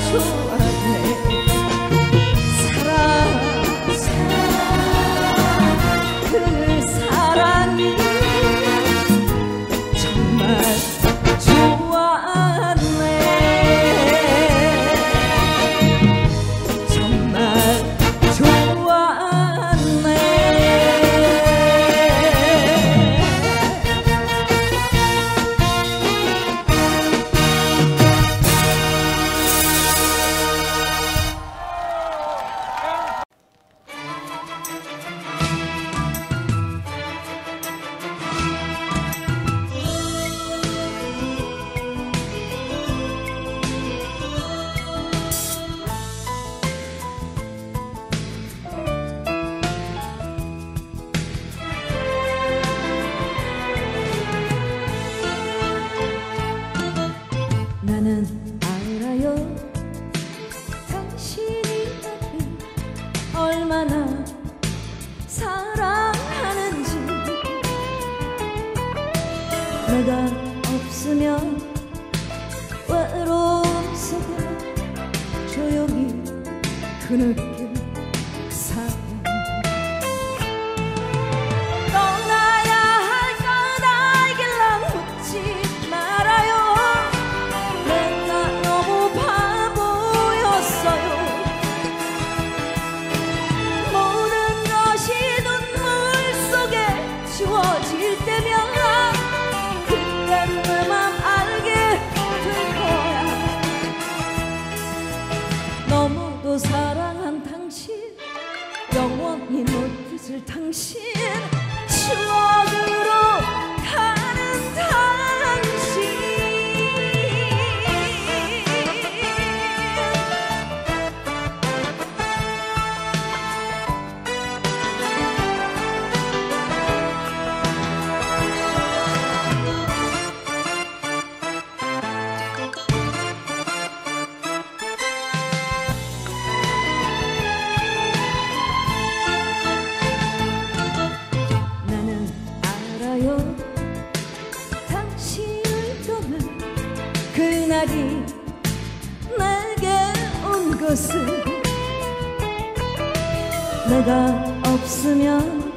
나는 알아요. 당신이 나를 얼마나 사랑하는지. 내가 없으면 외로움 속에 조용히 흐느껴 사랑. 지워질 때면 그땐 내 맘 알게 될 거야. 너무도 사랑한 당신, 영원히 못 잊을 당신, 추억으로 가는 당신. 당신을 떠난 그날이 내게 온 것은 내가 없으면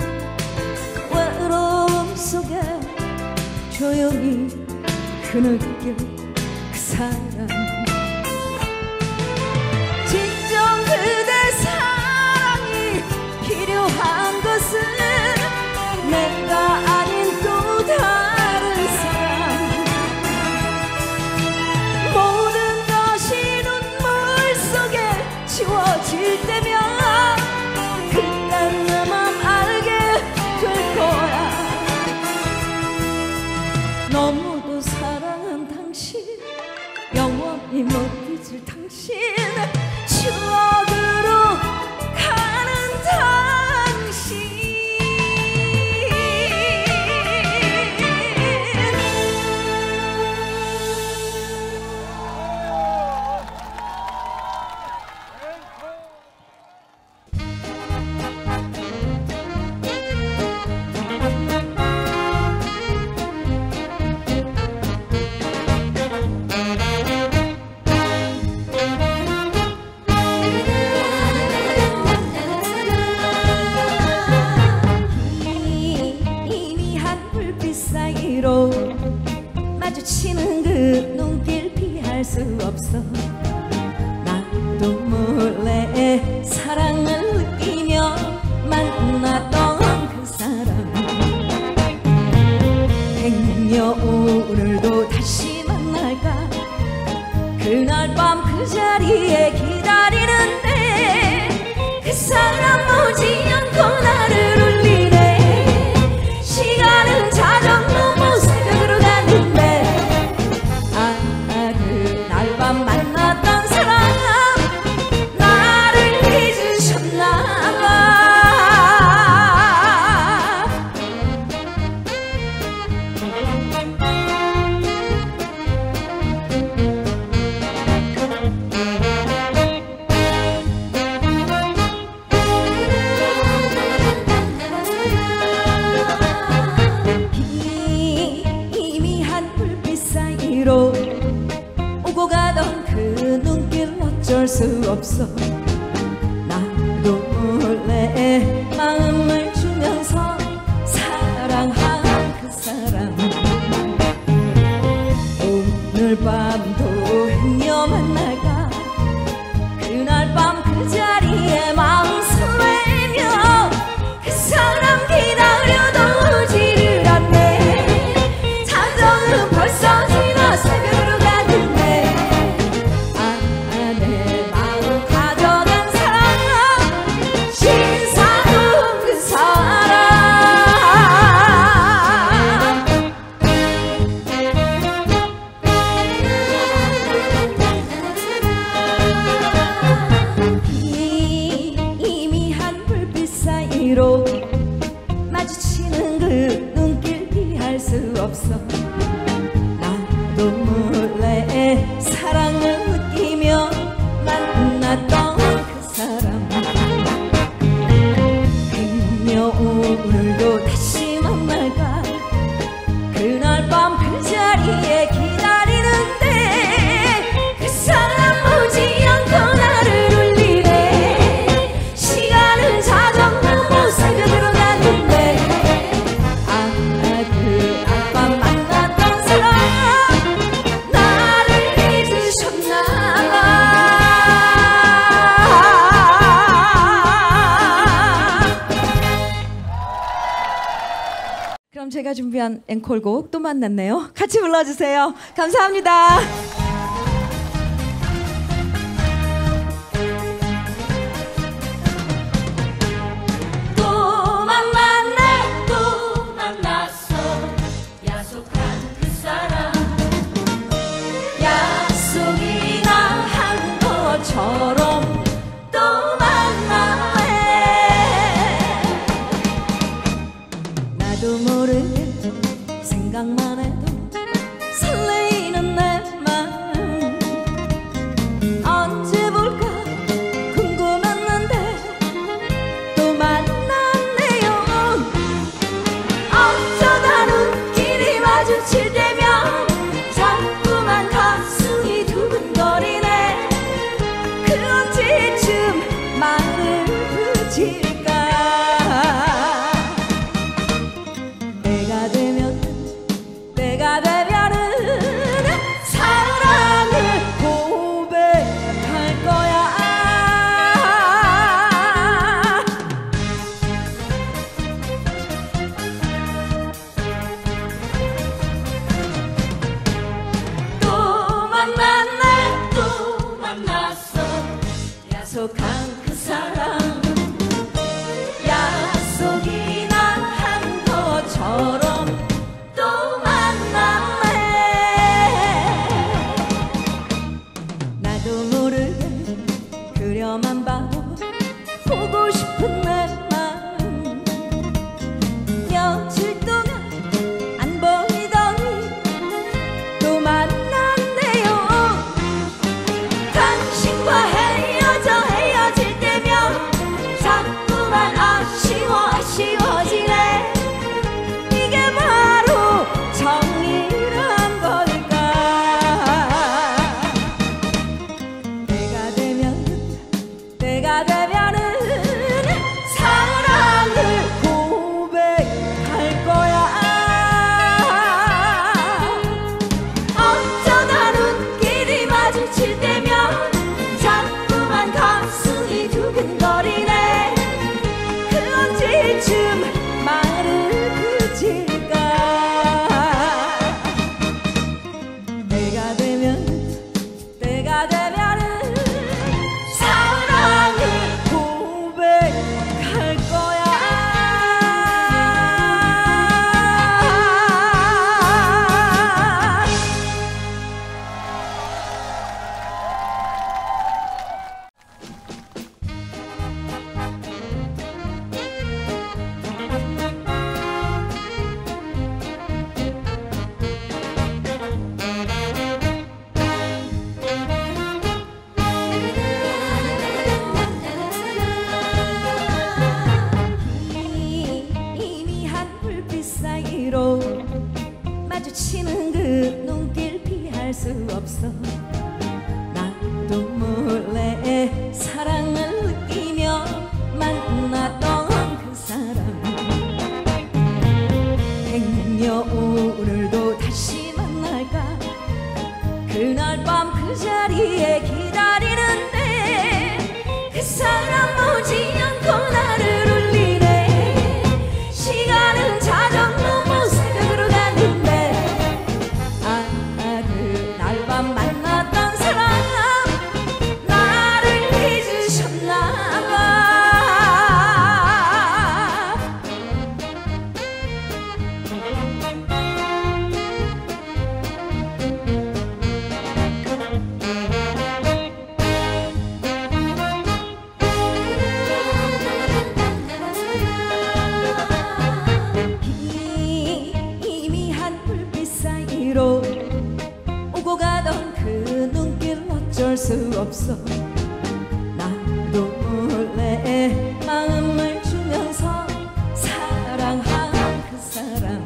외로움 속에 조용히 흐느껴 그 사랑. 진정 그대 사랑이 필요한 것은 내가 아닌 또 다른 사람. 모든 것이 눈물 속에 지워질 때면 그땐 내 맘 알게 될 거야. 너무도 사랑한 당신, 영원히 못 잊을 당신, 추억으로 가는 당신. 사이로 마주치는 그 눈길 피할 수 없어. 나도 몰래 사랑을 느끼며 만났던 그 사람. 100년 오늘도 다시 만날까. 그날 밤 그 자리에 기다리는데 그 사람 오지 않고 나를 울리네. 시간은 자전거 못 새벽으로 가는데 그날 밤 만났던 사람 나를 잊으셨나 봐. 어쩔 수 없어. 나도 몰래 마음을 주면서 사랑한 그 사람 오늘 밤도 행여 만날까. 그날 밤 그 자리에 마음 설레며 그 사람 기다려도 오지를 않네. 자정은 벌써 지나 새벽으로 가는데 내 마음 가져간 사람 신사동 그 사람. 희미한 불빛 사이로 마주치는 그 눈길 피할 수 없어. 나도 몰래 사랑을 느끼며 만났던 그 사람 행여 오늘도 다시 만날까. 그날 밤 그 자리에 기다리는데 그 사람 오지 않고 나를 울리네. 시간은 자정으로 새벽으로 갔는데 그 아빠 만났던 사람 나를 잊으셨나봐. 그럼 제가 준비한 앵콜곡 또 만났네요. 같이 불러주세요. 감사합니다. 또 만났네 또 만났어 약속한 그 사람. 약속이나 한 것처럼 또 만나네. 나도 모르게 생각만 해도 설레이는 내 마음. 언제 볼까 궁금했는데 또 만났네요. 어쩌다 눈길이 마주칠 때면 자꾸만 가슴이 두근거리네. 그 언제쯤 말을 붙일까. 내가 되면은 사랑을 고백할 거야. 또 만났네 또 만났어 약속한 그 사람. 약속이나 한 것처럼 또 만났네. 나도 모르게 그려만 봐도 보고 싶은 내 마음. 며칠 동안 안 보이더니 또 만났네요. 당신과 헤어질 때면 자꾸만 아쉬워지네. 이게 바로 정이란 걸까. 내가 되면 없어. 나도 몰래 마음을 주면서 사랑한 그 사람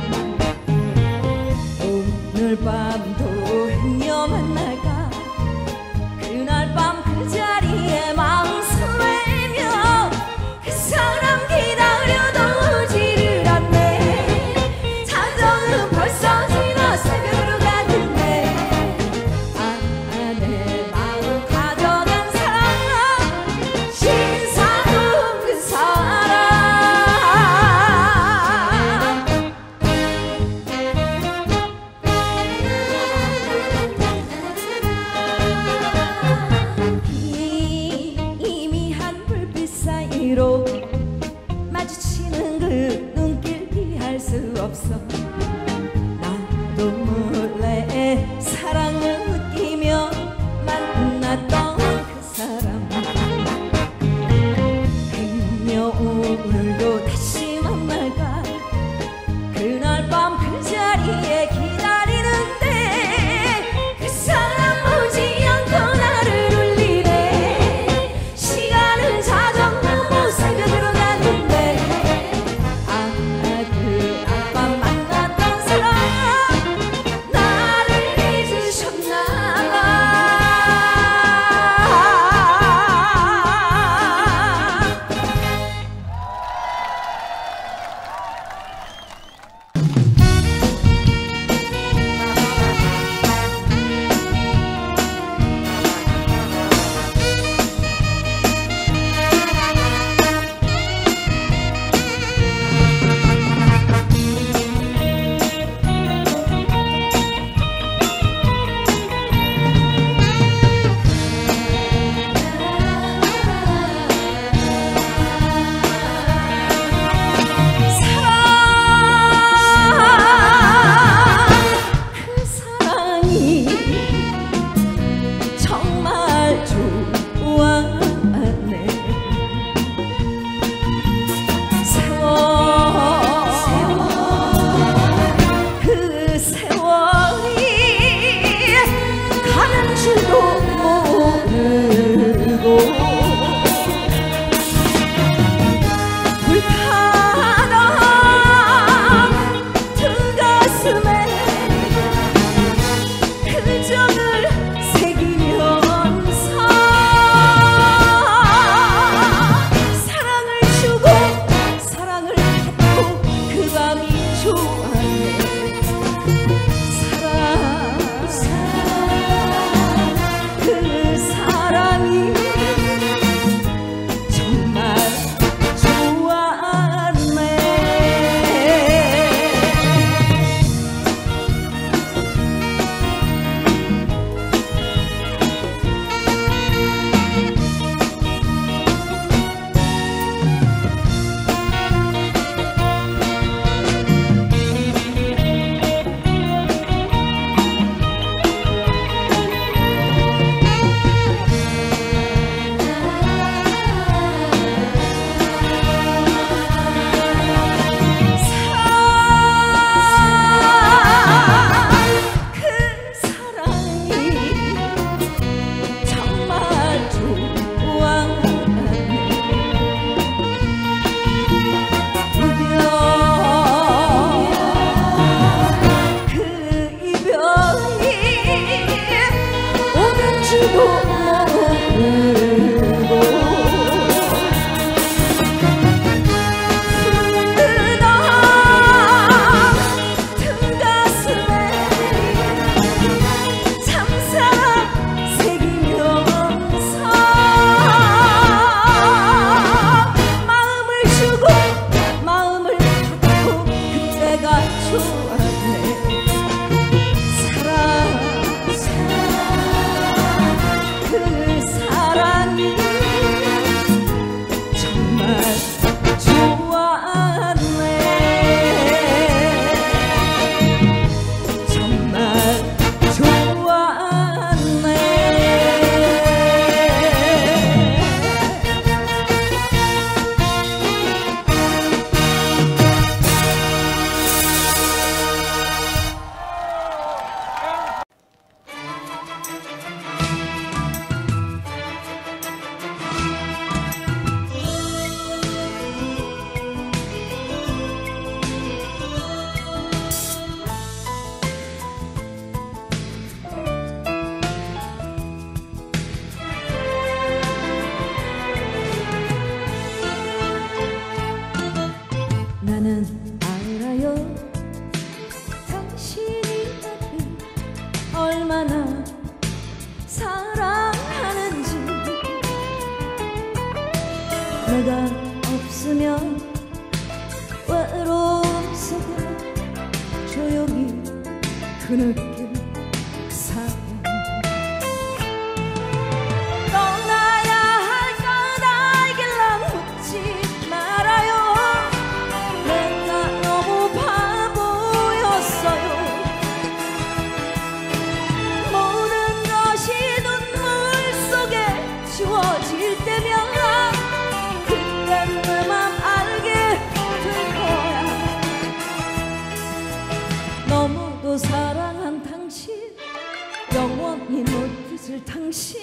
오늘 밤도 행여 만날까. 그날 밤 그 자리에 마음 설레며 그 사람 기다려도 오지를 않네. 자정은 벌써 지나 새벽으로 가는데 내 마음 가져간 사람 신사동 그 사람. 희미한 불빛 사이로 마주치는 그 눈길 피할 수 없어. 나도 몰래 사랑을 느끼며 만났던 그 사람 행여 오늘도 다시 만날까. 그날 밤 그 자리에 기다리는데 그 사람 오지 않고 나를 울리네. 시간은 자정 넘어 새벽으로 갔는데 그 아빠 만났던 사람 나를 잊으셨나 봐. 내가 없으면 외로움 속에 조용히 흐느낄 그 사람. 떠나야 할까 나에게랑 묻지 말아요. 내가 너무 바보였어요. 모든 것이 눈물 속에 지워질 때면 그땐 내 맘 알게 될 거야. 너무도 사랑한 당신, 영원히 못 잊을 당신,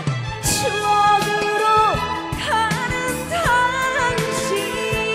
추억으로 가는 당신.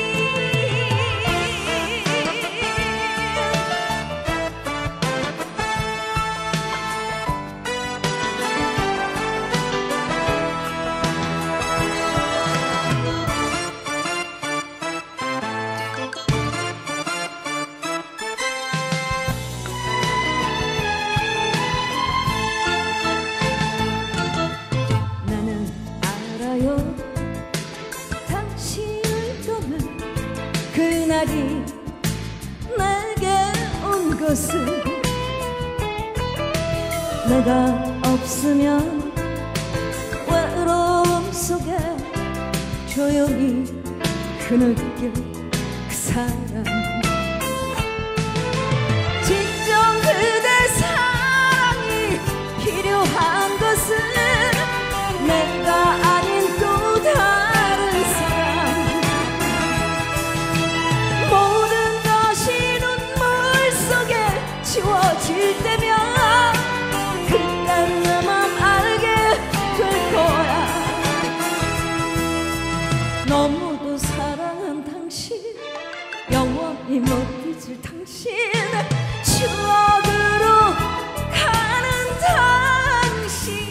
당신을 떠난 그날이 내게 온 것은 내가 없으면 외로움 속에 조용히 흐느낄 그 사람. 진정 그대 사랑이 필요한 것은 내가 아닌 또 다른 사람. 모든 것이 눈물 속에 지워질 때면 그땐 내 맘 알게 될 거야. 너무도 사랑한 당신, 영원히 못 잊을 당신, 추억으로 가는 당신.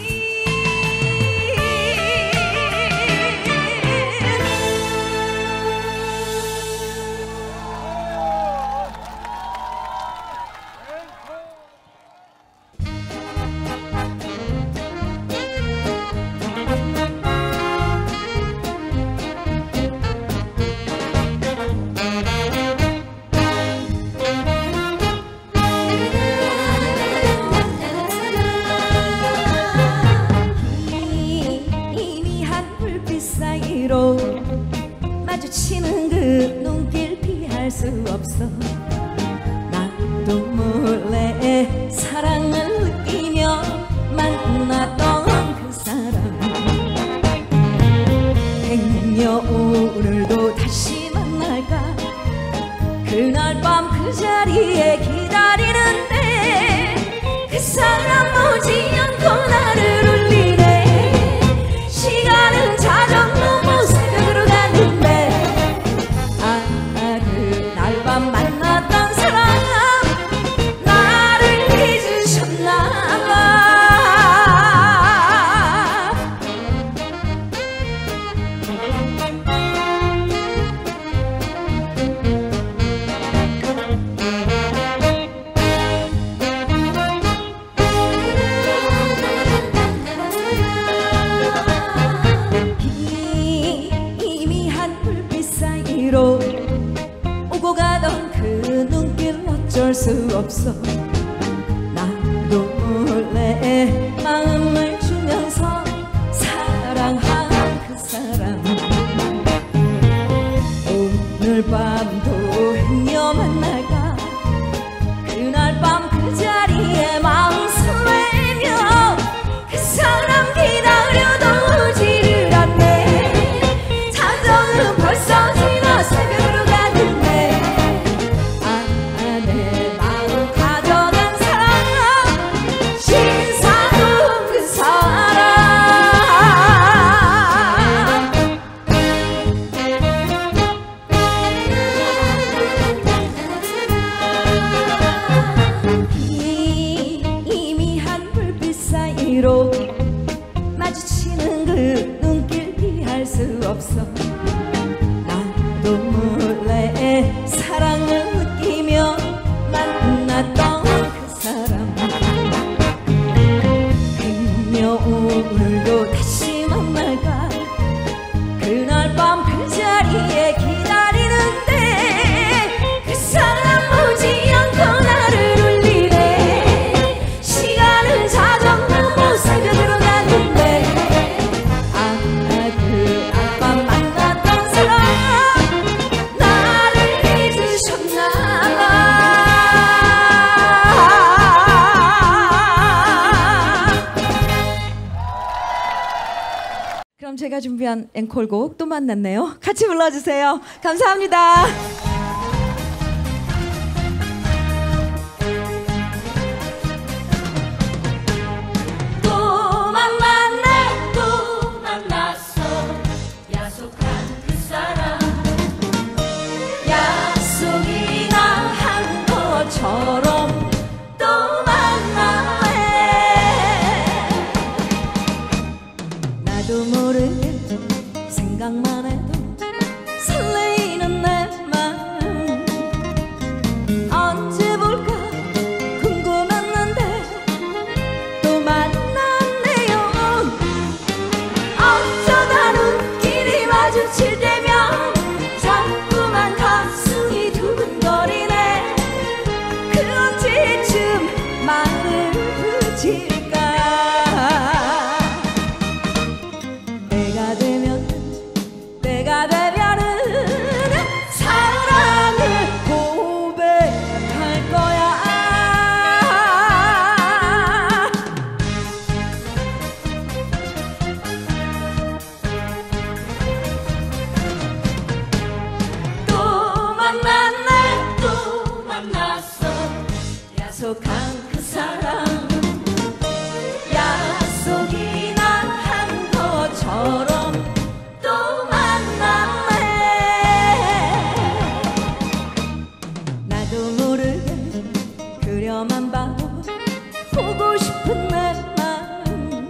마주치는 그 눈길 피할 수 없어. 나도 몰래 사랑을 느끼며 만났던 그 사람. 100년 오늘도 다시 만날까. 그날 밤 그 자리에 기다리는데 그 사람 오지 않고 나를 울리네. 시간은 자전거 못 새벽으로 가는데 그날 밤 만났던 사람 나를 잊으셨나 봐. 오고 가던 그 눈길 어쩔 수 없어. 나도 몰래 마음을 주면서 사랑한 그 사람. 오늘 밤도 행여 만날까. 그날 밤 그 자리에 마음 설레며 그 사람 기다려도 오지를 않네. 자정은 벌써 지나 새벽으로 가는데 내 마음 가져간 사람, 신사도 그 사람. 희미한 불빛 사이로 마주치는 그 눈길 피할 수 없어. 나도 몰래 사랑을 느끼며 만났던 그 사람. 100년 오늘도 다시 만날까. 그날 밤 그럼 제가 준비한 앵콜곡 또 만났네요. 같이 불러주세요. 감사합니다. 또 만났네 또 만났어 약속한 그 사람 약속이나 한 것처럼 또 만나네 나도 모르게 생각만 해도 설레이는 내 마음 언제 볼까 궁금했는데 또 만났네요. 어쩌다 눈길이 마주칠 때면 자꾸만 가슴이 두근거리네 그 언제쯤 말을 붙일까. 때가 되면은 사랑을 고백할 거야. 또 만났네 또 만났어 약속한 그 사람 약속이나 한 것처럼 또 만나네 나도 모르게 그려만 봐도 보고 싶은 내 마음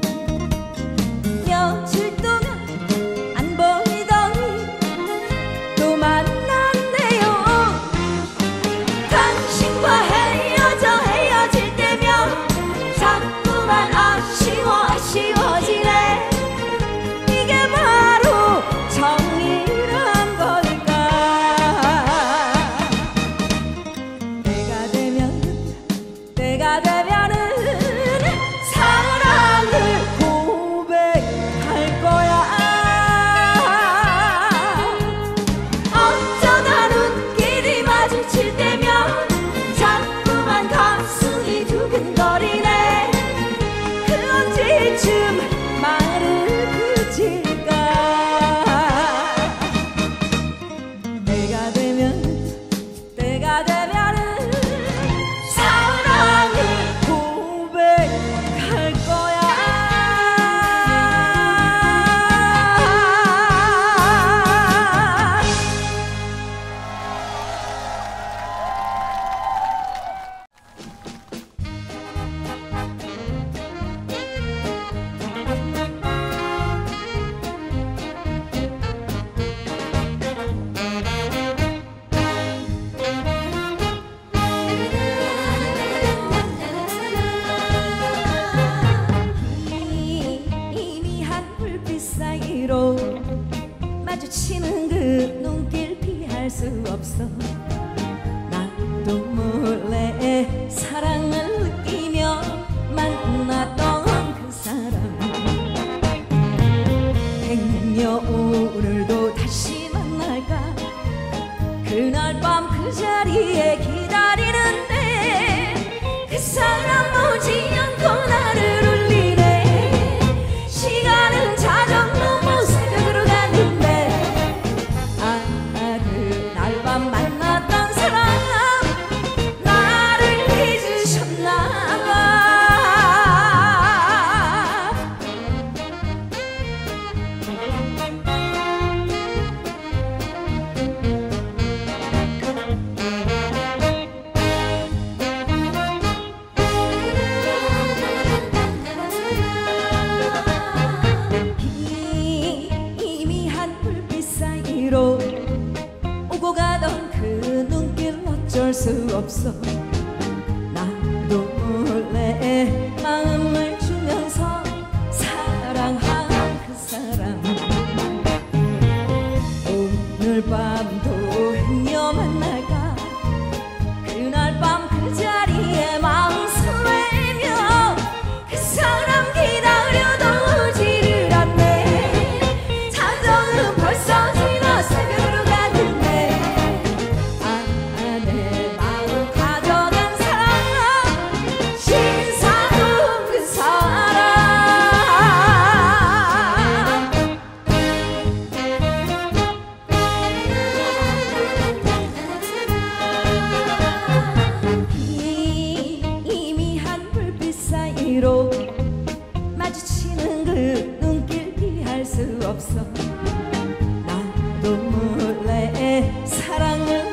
며칠 동안 안 보이더니 또 만났네요. 당신과 헤어질 때면 자꾸만 아쉬워지네 이게 바로 정이란 걸까. 때가 되면은 사랑을 고백할 거야. 어쩌다 눈길이 마주칠 때면 자꾸만 가슴이 두근거리네 그 언제쯤 말을 붙일까. 때가 되면은 사랑을 고백할 거야. 희미한 불빛 사이로 마주치는 그 눈길 피할 수 없어. 나도 몰래 사랑을 느끼며 만났던 그 사람 100년 오늘도 다시 만날까. 그날 밤 그 자리에 기다리는데 그 사람 오지 않고 나를 울리네. 시간은 자전거 못 새벽으로 갔는데 그날 밤 만났던 사람 나를 잊으셨나 봐. 희미한 불빛 사이로 오고 가던 그 눈길 어쩔 수 없어. 나도 몰래 마음을 주면서 사랑한 그 사람 오늘 밤도 행여 만날까. 그날 밤 그 자리에 마음 설레며 그 사람 기다려도 오지를 않네. 자정은 벌써 지나 새벽으로 갔는데 내 마음 가져간 사람 신사동 그 사람 없어. 나도 몰래 사랑을